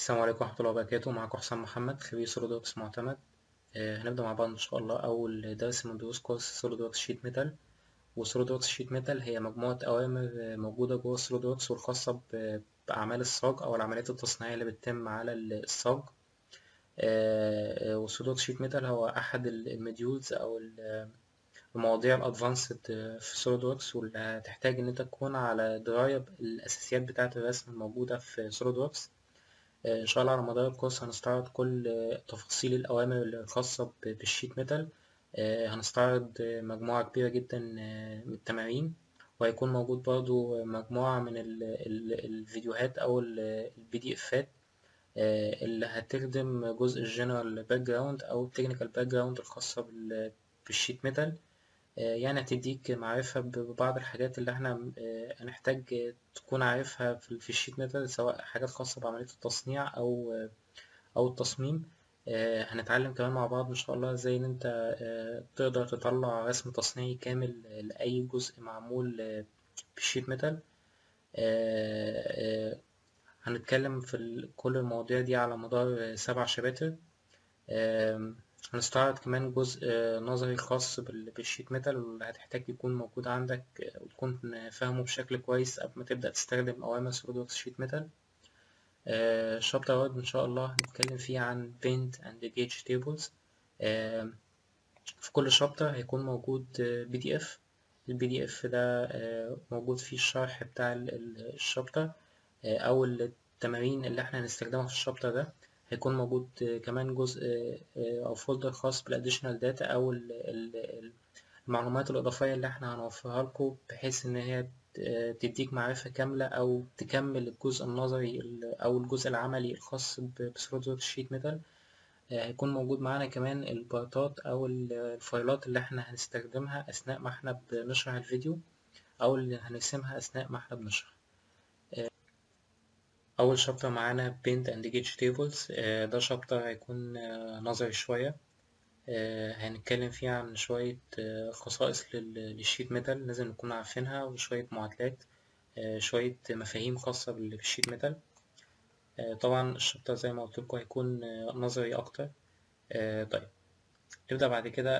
السلام عليكم ورحمة الله وبركاته. معكم حسام محمد، خبير سوليدوركس معتمد. هنبدأ مع بعض إن شاء الله أول درس من دروس كورس سوليدوركس شيت ميتال. وسوليدوركس شيت ميتال هي مجموعة أوامر موجودة جوه سوليدوركس، والخاصة بأعمال الصاج أو العمليات التصنيعية اللي بتتم على الصاج. وسوليدوركس شيت ميتال هو أحد المديولز أو المواضيع الأدفانسد في سوليدوركس، واللي هتحتاج إن أنت تكون على دراية بالأساسيات بتاعة الرسم الموجودة في سوليدوركس. إن شاء الله على مدار الكورس هنستعرض كل تفاصيل الأوامر الخاصة بالشيت ميتال. هنستعرض مجموعة كبيرة جدا من التمارين، وهيكون موجود برضو مجموعة من الفيديوهات أو البي دي إفات اللي هتخدم جزء الجنرال باك جراوند أو التكنيكال باك جراوند الخاصة بالشيت ميتال. يعني هتديك معرفة ببعض الحاجات اللي احنا هنحتاج تكون عارفها في الشيت ميتال، سواء حاجات خاصة بعملية التصنيع أو التصميم. هنتعلم كمان مع بعض إن شاء الله ازاي إن انت تقدر تطلع رسم تصنيعي كامل لأي جزء معمول بالشيت ميتال. هنتكلم في كل المواضيع دي على مدار 7 شباتر. هنستعرض كمان جزء نظري خاص بالشيت ميتال، واللي هتحتاج يكون موجود عندك وتكون فاهمه بشكل كويس قبل ما تبدأ تستخدم أوامر سوليدوركس شيت ميتال. الشابتر واحد إن شاء الله هنتكلم فيه عن Bend and Gauge Tables. في كل شابتر هيكون موجود PDF. البي دي اف ده موجود فيه الشرح بتاع الشابتر أو التمارين اللي احنا هنستخدمها في الشابتر ده. هيكون موجود كمان جزء أو فولدر خاص بالاديشنال داتا أو المعلومات الإضافية اللي احنا هنوفرها لكم، بحيث إن هي تديك معرفة كاملة أو تكمل الجزء النظري أو الجزء العملي الخاص بسوليدوركس شيت ميتال. هيكون موجود معانا كمان البارتات أو الفايلات اللي احنا هنستخدمها أثناء ما احنا بنشرح الفيديو، أو اللي هنرسمها أثناء ما احنا بنشرح. أول شابتر معانا Bend and Gauge Tables. ده شابتر هيكون نظري شوية. هنتكلم فيه عن شوية خصائص للشيت ميتال لازم نكون عارفينها، وشوية معادلات، شوية مفاهيم خاصة بالشيت ميتال. طبعا الشابتر زي ما قلت لكم هيكون نظري أكتر. طيب نبدأ بعد كده.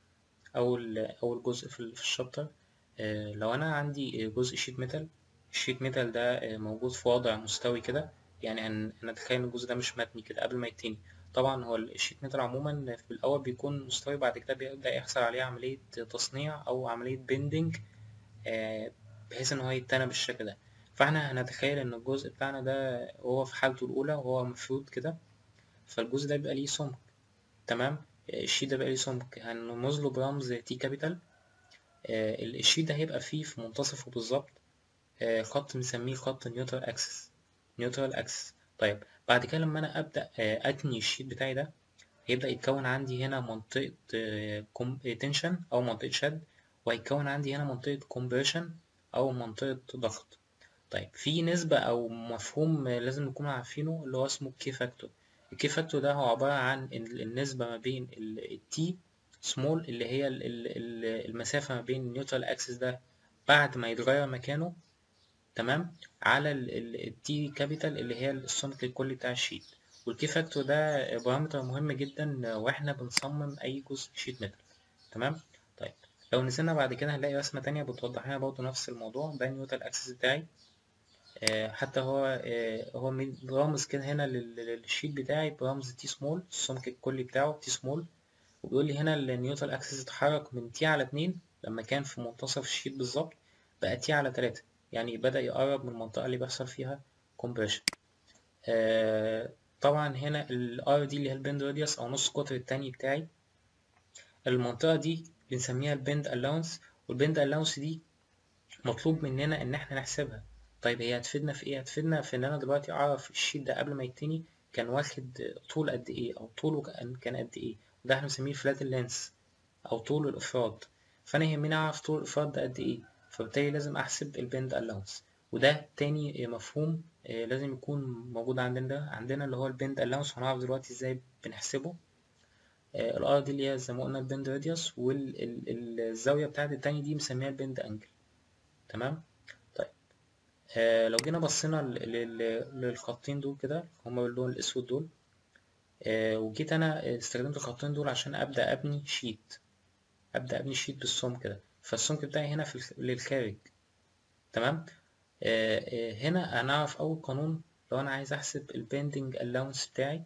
أول جزء في الشابتر. لو أنا عندي جزء شيت ميتال، الشيت ميتال ده موجود في وضع مستوي كده، يعني هنتخيل إن الجزء ده مش متني كده قبل ما يتني. طبعا هو الشيت ميتال عموما في الأول بيكون مستوي، بعد كده بيبدأ يحصل عليه عملية تصنيع أو عملية بيندنج بحيث إن هو يتنى بالشكل ده. فاحنا هنتخيل إن الجزء بتاعنا ده هو في حالته الأولى وهو مفرود كده، فالجزء ده بيبقى ليه سمك. تمام. الشيت ده بيبقى ليه سمك، هنرمز له برمز تي كابيتال. الشيت ده هيبقى فيه في منتصفه بالظبط خط بنسميه خط نيوترال اكسس. نيوترال اكسس. طيب بعد كده لما انا ابدا اتني الشيت بتاعي ده، هيبدا يتكون عندي هنا منطقه تنشن او منطقه شد، وهيتكون عندي هنا منطقه كومبريشن او منطقه ضغط. طيب في نسبة أو مفهوم لازم نكون عارفينه، اللي هو اسمه كي فاكتور. الكي فاكتور ده هو عبارة عن النسبة ما بين التي سمول، اللي هي المسافة ما بين النيوترال اكسس ده بعد ما يتغير مكانه، تمام، على التي كابيتال اللي هي السمك الكلي بتاع الشيت. والكي فاكتور ده بارامتر مهم جدا واحنا بنصمم أي جزء شيت ميتال. تمام. طيب لو نزلنا بعد كده هنلاقي رسمة تانية بتوضح لنا برضه نفس الموضوع. ده النيوترال اكسس بتاعي. حتى هو رامز كده هنا للشيت بتاعي برمز تي سمول، السمك الكلي بتاعه تي سمول. وبيقول لي هنا النيوترال اكسس اتحرك من تي على 2 لما كان في منتصف الشيت بالظبط، بقى تي على 3، يعني بدأ يقرب من المنطقة اللي بيحصل فيها كومبريشن. طبعا هنا الار دي اللي هي البند راديوس او نص قطر التاني بتاعي. المنطقة دي بنسميها البند الاونس، والبند الاونس دي مطلوب مننا ان احنا نحسبها. طيب هي هتفيدنا في ايه؟ هتفيدنا في ان انا دلوقتي اعرف الشيت ده قبل ما يتني كان واخد طول قد ايه، او طوله كان قد ايه. وده احنا بنسميه فلات اللينس او طول الافراد. فانا يهمني اعرف طول الافراد ده قد ايه، فبالتالي لازم احسب البند الاونس. وده تاني مفهوم لازم يكون موجود عندنا اللي هو البند الاونس. هنعرف دلوقتي ازاي بنحسبه. الار دي اللي هي زي ما قلنا البند راديوس، والزاويه بتاعت التاني دي مسميها البند انجل. تمام. طيب لو جينا بصينا للخطين دول كده هما باللون الاسود دول، وجيت انا استخدمت الخطين دول عشان ابدا ابني شيت، بالسمك كده، فالسمك بتاعي هنا للخارج. تمام. هنا هنعرف اول قانون لو انا عايز احسب البيندنج الاونس بتاعي،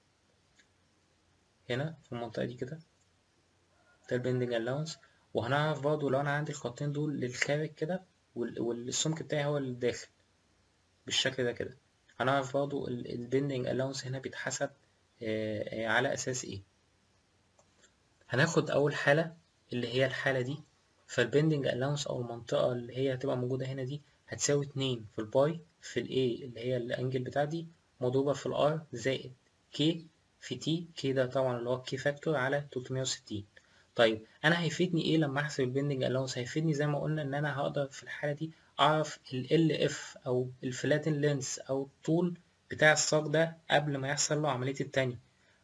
هنا في المنطقه دي كده ده البيندنج الاونس. وهنعرف برضو لو انا عندي الخطين دول للخارج كده والسمك بتاعي هو اللي داخل بالشكل ده كده، هنعرف برضو البيندنج الاونس هنا بيتحسب على اساس ايه. هناخد اول حاله اللي هي الحاله دي، فالبيندنج الاونس او المنطقه اللي هي هتبقى موجوده هنا دي هتساوي 2 في الباي في الاي اللي هي الانجل بتاعتي مضروبه في الار زائد كي في تي، كي ده طبعا اللي هو كي فاكتور على 360. طيب انا هيفيدني ايه لما احسب البيندنج الاونس؟ هيفيدني زي ما قلنا ان انا هقدر في الحاله دي اعرف ال اف او الفلاتن لينس او الطول بتاع الساق ده قبل ما يحصل له عمليه التانية.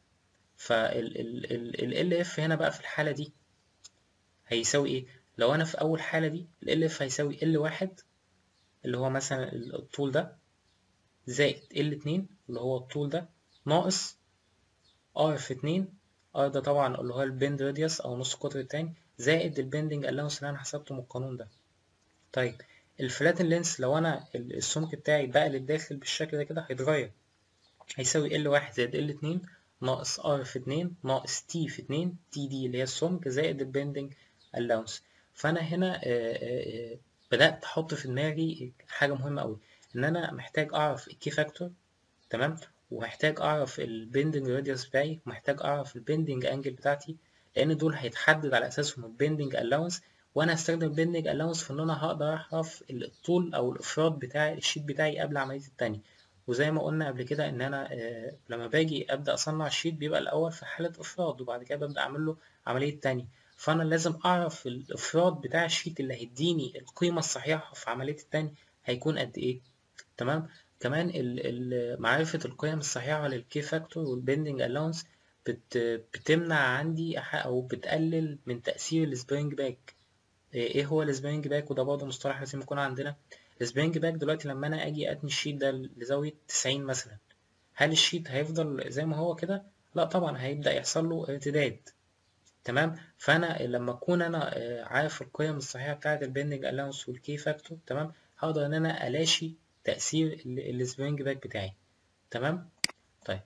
فال اف هنا بقى في الحالة دي هيساوي ايه؟ لو انا في اول حالة دي ال اف هيساوي ال واحد اللي هو مثلا الطول ده زائد ال اتنين اللي هو الطول ده ناقص ار في اتنين، ار ده طبعا اللي هو البند راديوس او نص القطر التاني زائد البندنج الاونس اللي انا حسبته من القانون ده. طيب الفلاتن لينس لو انا السمك بتاعي بقى للداخل بالشكل ده كده هيتغير، هيساوي ال واحد زائد ال اتنين ناقص ار في اتنين ناقص تي في اتنين، تي دي اللي هي السمك زائد البندنج الاونس. فانا هنا بدأت احط في دماغي حاجة مهمة قوي، ان انا محتاج اعرف الكي فاكتور. تمام. ومحتاج اعرف البندنج راديوس بتاعي ومحتاج اعرف البندنج انجل بتاعتي، لان دول هيتحدد على اساسهم البندنج الاونس. وانا هستخدم البندنج الاونس في ان انا هقدر اعرف الطول او الافراد بتاع الشيت بتاعي قبل عملية التانية. وزي ما قلنا قبل كده ان انا لما باجي ابدا اصنع الشيت بيبقى الاول في حاله افراد وبعد كده ببدا اعمل له عمليه تانية. فانا لازم اعرف الافراد بتاع الشيت اللي هيديني القيمه الصحيحه في عمليه التانية هيكون قد ايه. تمام. كمان معرفه القيم الصحيحه للكي فاكتور والبندنج الاونس بتمنع عندي او بتقلل من تاثير السبرينج باك. ايه هو السبرينج باك؟ وده برضه مصطلح لازم يكون عندنا. السبرينج باك دلوقتي لما انا اجي اتني الشيت ده لزاويه 90 مثلا، هل الشيت هيفضل زي ما هو كده؟ لا طبعا، هيبدا يحصل له ارتداد. تمام. فانا لما اكون انا عارف القيم الصحيحه بتاعه البيندنج الاونس والكي فاكتور، تمام، هقدر ان انا الاشي تاثير السبرينج باك بتاعي. تمام. طيب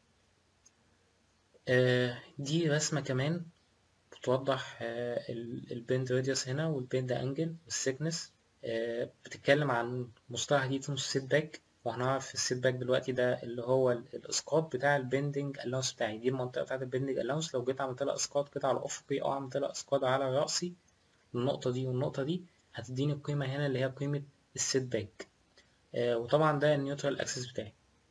دي رسمه كمان بتوضح البند راديوس هنا والبند انجل والسيكنس. بتتكلم عن مصطلح جديد اسمه السيت باك، وهنعرف السيت باك دلوقتي ده اللي هو الاسقاط بتاع البندنج الاونس بتاعي. دي المنطقه بتاعت البندنج الاونس، لو جيت عملت لها اسقاط كده على افقي او عملت لها اسقاط على راسي النقطه دي والنقطه دي هتديني القيمه هنا اللي هي قيمه السيت باك. وطبعا ده النيوترال اكسس بتاعي.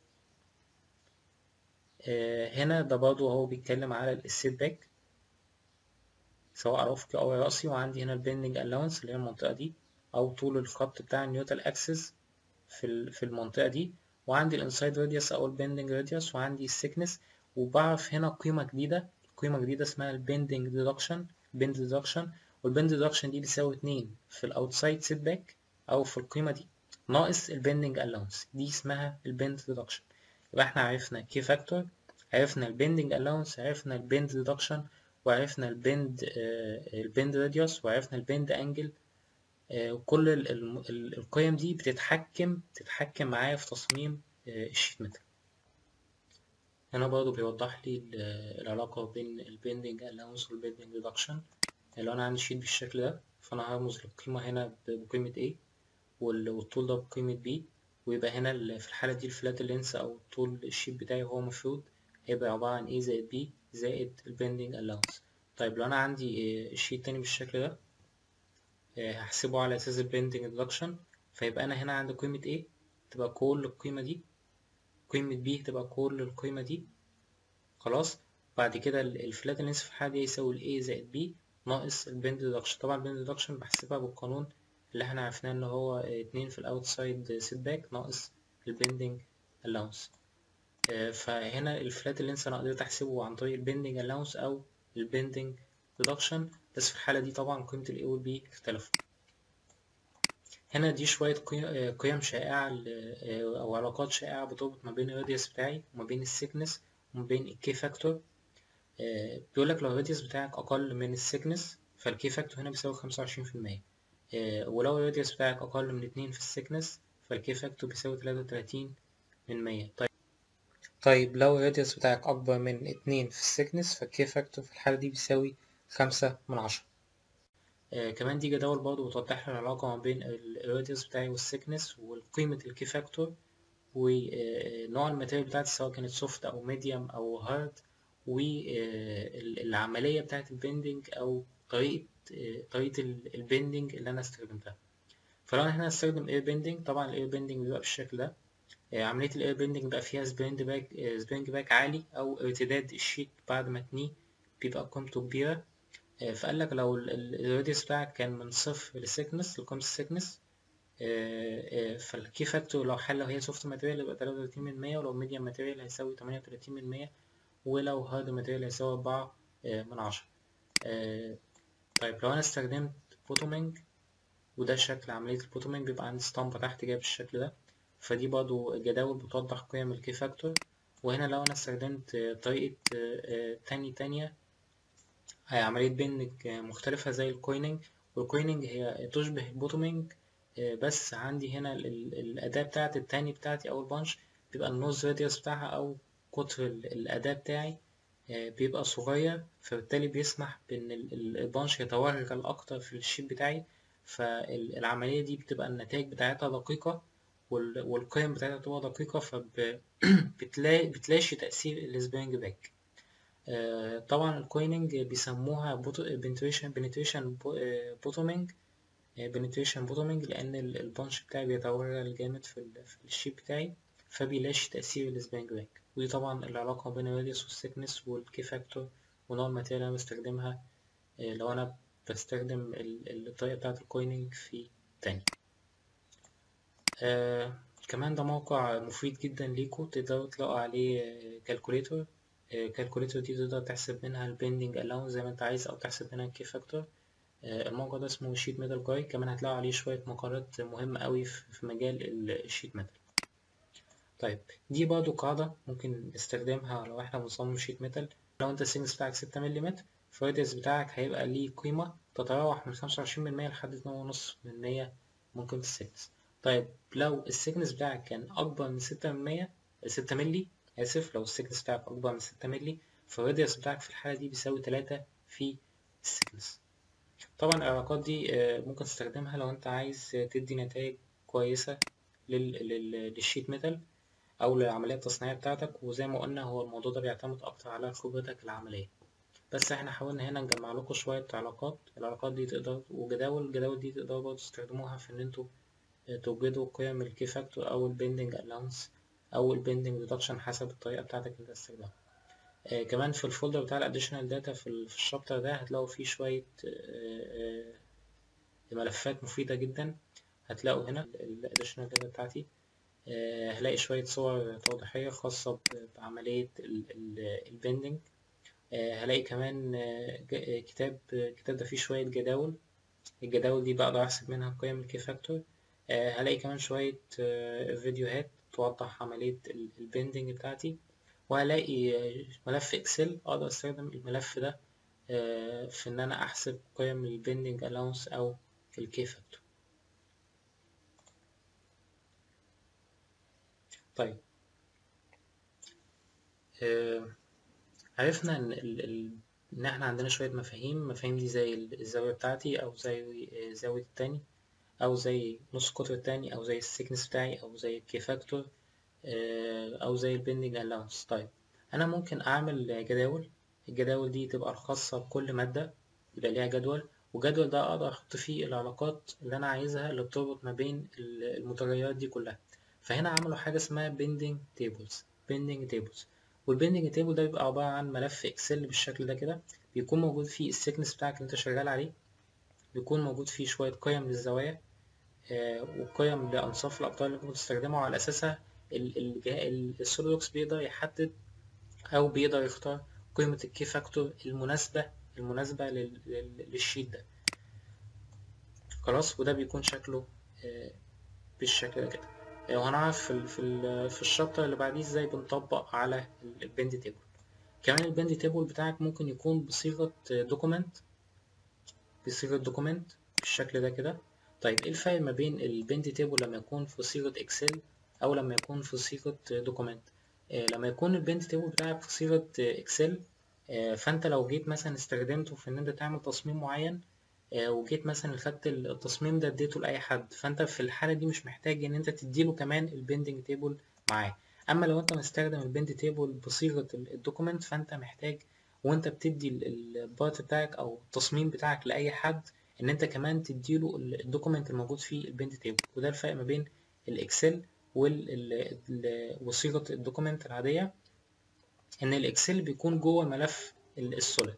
هنا ده برضه هو بيتكلم على السيت باك سواء على افقي او راسي، وعندي هنا البندنج الاونس اللي هي المنطقه دي او طول الخط بتاع النيوترال اكسس في المنطقه دي، وعندي الانسايد راديوس او البندنج راديوس، وعندي السيكنس. وبعرف هنا قيمه جديده اسمها البندنج ديدكشن، بند ديدكشن. والبند ديدكشن دي بتساوي 2 في الاوتسايد سيت باك او في القيمه دي ناقص البندنج الاونس، دي اسمها البند ديدكشن. يبقى احنا عرفنا كي فاكتور، عرفنا البندنج الاونس، عرفنا البند ديدكشن، وعرفنا البند راديوس، وعرفنا البند انجل. وكل القيم دي بتتحكم معايا في تصميم الشيت ميتال. هنا برضو بيوضح لي العلاقة بين البندنج الاونس والبندنج ريدكشن. لو انا عندي شيت بالشكل ده فانا هرمز للقيمة هنا بقيمة A والطول ده بقيمة B، ويبقى هنا في الحالة دي الفلات لينس او طول الشيت بتاعي هو المفروض هيبقى عبارة عن A زائد B زائد البندنج الاونس. طيب لو انا عندي الشيت تاني بالشكل ده هحسبه على اساس البندنج ريدكشن، فيبقى انا هنا عندي قيمة A تبقى كل القيمة دي، قيمة B تبقى كل القيمة دي. خلاص. بعد كده الفلات لينس في الحالة دي يساوي ال A زائد B ناقص البند ريدكشن. طبعا البند ريدكشن بحسبها بالقانون اللي احنا عرفناه ان هو 2 في الاوتسايد سيت باك ناقص البندنج الاونس. فهنا الفلات لينس انا قدرت احسبه عن طريق البندنج الاونس او البندنج ريدكشن، بس في الحالة دي طبعا قيمة ال A وال B اختلفوا. هنا دي شوية قيم شائعة أو علاقات شائعة بتربط ما بين الراديوس بتاعي وما بين السيكنس وما بين الكي فاكتور. بيقولك لو الراديوس بتاعك أقل من السيكنس فالكي فاكتور هنا بيساوي 25%. ولو الراديوس بتاعك أقل من 2 في السيكنس فالكي فاكتور بيساوي 33%. طيب لو الراديوس بتاعك أكبر من 2 في السيكنس فالكي فاكتور في الحالة دي بيساوي 5/10. كمان دي جداول برضه بتوضح لي العلاقة ما بين الراديوس بتاعي والسيكنس وقيمة الكي فاكتور ونوع الماتيريال بتاعتي سواء كانت سوفت أو ميديوم أو هارد، والعملية بتاعت البندنج أو طريقة البندنج اللي أنا استخدمتها. فلو أنا هنا هستخدم اير بندنج، طبعا الاير بندنج بيبقى بالشكل ده. عملية الاير بندنج بيبقى فيها سبرينج باك عالي أو ارتداد الشيت بعد ما تنيه بيبقى قيمته كبيرة. فقال لك لو الراديوس بتاعك كان من 0 لسيكنس لقيمة السيكنس، فالكي فاكتور لو هي سوفت ماتيريال يبقى 33%، ولو ميديم ماتيريال هيساوي 38%، ولو هارد ماتيريال هيساوي 4/10. طيب لو أنا استخدمت بوتومينج، وده شكل عملية البوتومينج، بيبقى عندي اسطمبة تحت جاية بالشكل ده، فدي برضو جداول بتوضح قيم الكي فاكتور. وهنا لو أنا استخدمت طريقة تانية هي عملية بندنج مختلفة زي الكويننج، والكويننج هي تشبه البوتومينج، بس عندي هنا الأداة بتاعت التاني بتاعتي أو البانش بيبقى النوز راديوس بتاعها أو قطر الأداة بتاعي بيبقى صغير، فبالتالي بيسمح بإن البانش يتوغل أكتر في الشيب بتاعي. فالعملية دي بتبقى النتائج بتاعتها دقيقة والقيم بتاعتها بتبقى دقيقة، فبتلاشي تأثير السبرينج باك. طبعا الكويننج بيسموها بنتريشن بوتومينج لأن البانش بتاعي بيتوغل جامد في الشيب بتاعي، فبيلاشي تأثير السبرينج باك. ودي طبعا العلاقة بين الراديوس والسيكنس والكي فاكتور ونوع الماتيريال اللي أنا بستخدمها لو أنا بستخدم الطريقة بتاعة الكويننج في تاني. كمان ده موقع مفيد جدا ليكوا، تقدروا تلاقوا عليه كالكوليتور. الكالكوليتور دي تقدر تحسب منها البندنج الاونس زي ما انت عايز، او تحسب منها الكي فاكتور. الموقع ده اسمه شيت ميتال جاي، كمان هتلاقوا عليه شوية مقالات مهمة قوي في مجال الشيت ميتال. طيب دي برضو قاعدة ممكن نستخدمها لو احنا بنصمم شيت ميتال. لو انت السيكنس بتاعك 6 ملم، فالراديوس بتاعك هيبقى ليه قيمة تتراوح من 25% لحد 2.5% ممكن في السيكنس. طيب لو السيكنس بتاعك كان أكبر من 6 ملي، لو السيكنس بتاعك أكبر من 6 ملي فالراديوس بتاعك في الحالة دي بيساوي 3 في السيكنس. طبعا العلاقات دي ممكن تستخدمها لو انت عايز تدي نتائج كويسة للشيت ميتال أو للعملية التصنيعية بتاعتك. وزي ما قلنا هو الموضوع ده بيعتمد أكتر على خبرتك العملية، بس احنا حاولنا هنا نجمع لكم شوية العلاقات دي تقدر الجداول دي تقدروا برضه تستخدموها في إن انتوا توجدوا قيم الكي فاكتور أو البندنج ألاونس أو البندنج ريدكشن حسب الطريقة بتاعتك اللي انت تستخدمها. كمان في الفولدر بتاع الاديشنال داتا في الشابتر ده هتلاقوا فيه شوية ملفات مفيدة جدا. هتلاقوا هنا الاديشنال داتا بتاعتي، هلاقي شوية صور توضيحية خاصة بعملية البندنج. هلاقي كمان كتاب ده فيه شوية جداول. الجداول دي بقدر أحسب منها قيم الكي فاكتور. هلاقي كمان شوية فيديوهات توضح عملية البندنج بتاعتي، وهلاقي ملف اكسل اقدر استخدم الملف ده في ان انا احسب قيم البندنج الاونس او الكي فاكتور. طيب عرفنا ان احنا عندنا شوية مفاهيم دي زي الزاوية بتاعتي او زي زاوية التاني او زي نص قطر التاني او زي السيكنس بتاعي او زي الكي فاكتور او زي البندنج الاونس. طيب انا ممكن اعمل الجداول دي تبقى الخاصة بكل مادة، يبقى ليها جدول، والجدول ده اقدر احط فيه العلاقات اللي انا عايزها اللي بتربط ما بين المتغيرات دي كلها. فهنا عملوا حاجة اسمها بيندنج تيبلز. والبيندنج تيبل ده بيبقى عبارة عن ملف اكسل بالشكل ده كده، بيكون موجود فيه السيكنس بتاعك اللي انت شغال عليه، بيكون موجود فيه شوية قيم للزوايا وقيم لأنصاف الأبطال اللي ممكن تستخدمها، وعلى أساسها السوليدوكس بيقدر يحدد أو بيقدر يختار قيمة الكي فاكتور المناسبة للشيت ده. خلاص، وده بيكون شكله بالشكل ده كده. وهنعرف في الشابتر اللي بعديه ازاي بنطبق على البند تيبل. كمان البند تيبل بتاعك ممكن يكون بصيغة دوكيمنت، بالشكل ده كده. طيب ايه الفرق ما بين البند تيبل لما يكون في صيغة اكسل او لما يكون في صيغة دوكيمنت؟ لما يكون البند تيبل بتاعك في صيغة اكسل، فانت لو جيت مثلا استخدمته في ان انت تعمل تصميم معين، وجيت مثلا خدت التصميم ده اديته لاي حد، فانت في الحالة دي مش محتاج ان انت تديله كمان البندنج تيبل معاه. اما لو انت مستخدم البند تيبل بصيغة الدوكيمنت، فانت محتاج وانت بتدي البارت بتاعك او التصميم بتاعك لاي حد ان انت كمان تديله الدوكيمنت الموجود فيه البند تيبل. وده الفرق ما بين الاكسل وصيغة الدوكيمنت العادية، ان الاكسل بيكون جوه ملف السوليد.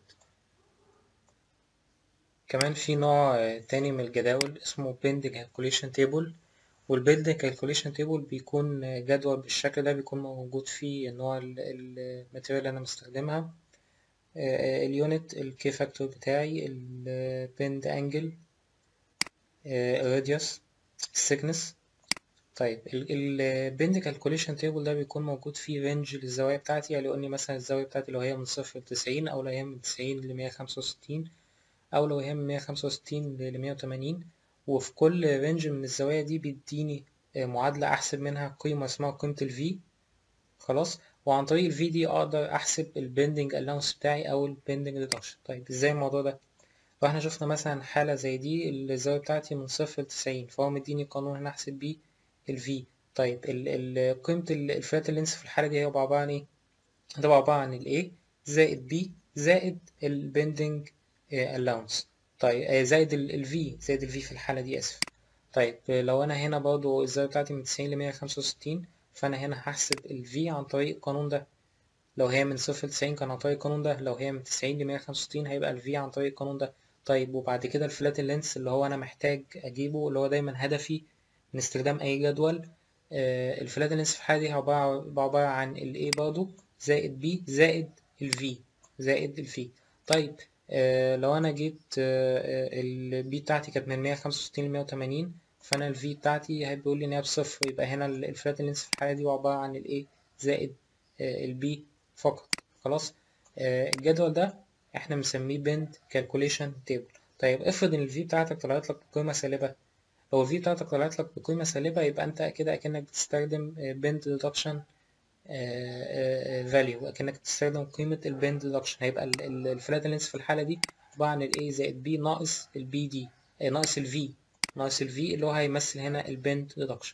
كمان في نوع تاني من الجداول اسمه بند كالكوليشن تيبل. والبند كالكوليشن تيبل بيكون جدول بالشكل ده، بيكون موجود فيه نوع الماتيريال اللي انا مستخدمها، اليونت، الكي فاكتور بتاعي، البند انجل، الراديوس، السيكنس. طيب البند كالكوليشن تيبل ده بيكون موجود فيه رينج للزوايا بتاعتي، يعني يقول لي مثلا الزاوية بتاعتي لو هي من 0 ل90، أو لو هي من 90 ل165، أو لو هي من 165 ل180. وفي كل رينج من الزوايا دي بيديني معادلة أحسب منها قيمة اسمها قيمة الفي. خلاص. وعن طريق الفي دي أقدر أحسب البندنج ألاونس بتاعي أو البندنج ريدكشن. طيب إزاي الموضوع ده؟ لو احنا شفنا مثلا حالة زي دي، الزاوية بتاعتي من 0 ل90، فهو مديني قانون هنا أحسب بيه الفي. طيب قيمة الفلات لينس في الحالة دي هيبقى عبارة عن ايه؟ هتبقى عبارة عن ال A زائد B زائد البندنج allowance. طيب زائد ال V في الحالة دي، آسف. طيب لو أنا هنا برضو الزاوية بتاعتي من 90 ل165، فأنا هنا هحسب ال V عن طريق القانون ده. لو هي من 0 ل90 كان عن طريق القانون ده، لو هي من 90 ل165 هيبقى ال V عن طريق القانون ده. طيب وبعد كده الفلات لينس اللي هو أنا محتاج أجيبه، اللي هو دايما هدفي من استخدام أي جدول، الفلات لينس في الحالة دي عبارة عن ال A برضو زائد B زائد ال V زائد ال V. طيب لو أنا جيت ال B بتاعتي كانت من 165 ل180، فأنا ال V بتاعتي هيقول لي إن هي بصفر، يبقى هنا الفلات لينس في الحالة دي عبارة عن ال A زائد ال B فقط. خلاص. الجدول ده احنا بنسميه بند كالكوليشن تيبل. طيب افرض ان الفي بتاعتك طلعت لك بقيمة سالبة. لو الفي بتاعتك طلعت لك بقيمة سالبة، يبقى انت كده اكنك بتستخدم بند ريدكشن فاليو، اكنك بتستخدم قيمة البند ريدكشن. هيبقى الفلات لينس في الحالة دي عبارة عن ال A زائد B ناقص ال B دي، ناقص ال V، اللي هو هيمثل هنا البند ريدكشن.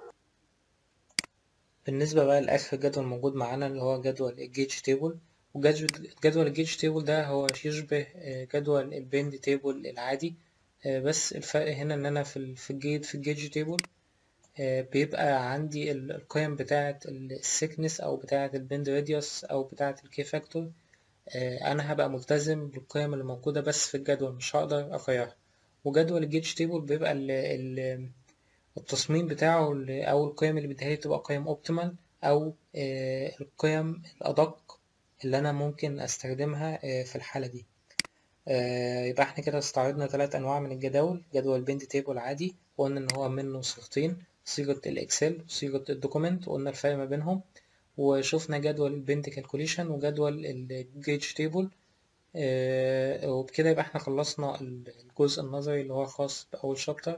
بالنسبة بقى لآخر جدول موجود معانا اللي هو جدول الجيج تيبل. وجدول الجيج تيبل ده هو يشبه جدول البند تيبل العادي، بس الفرق هنا ان انا في الجيج تيبل بيبقى عندي القيم بتاعة السيكنس او بتاعة البند راديوس او بتاعة الكي فاكتور. انا هبقى ملتزم بالقيم اللي موجودة بس في الجدول، مش هقدر اغيرها. وجدول الجيج تيبل بيبقى التصميم بتاعه أو القيم اللي بيديها لي تبقى قيم اوبتيمال، أو القيم الأدق اللي أنا ممكن أستخدمها في الحالة دي. يبقى احنا كده استعرضنا 3 أنواع من الجداول. جدول بند تيبل عادي، وقلنا إن هو منه صيغتين، صيغة الإكسل وصيغة الدوكيمنت، وقلنا الفرق ما بينهم. وشوفنا جدول البند كالكوليشن وجدول الجيج تيبل. وبكده يبقى احنا خلصنا الجزء النظري اللي هو خاص بأول شابتر.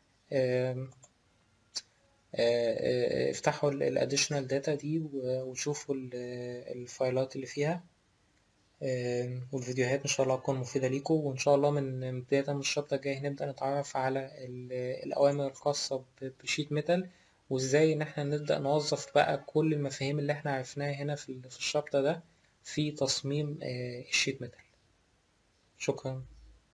افتحوا الاديشنال داتا دي وشوفوا الفايلات اللي فيها، والفيديوهات ان شاء الله هتكون مفيدة ليكم. وان شاء الله من بداية من الشابتر الجاي هنبدأ نتعرف على الأوامر الخاصة بشيت ميتال، وازاي ان احنا نبدأ نوظف بقى كل المفاهيم اللي احنا عرفناها هنا في الشابتر ده في تصميم الشيت ميتال. شكرا.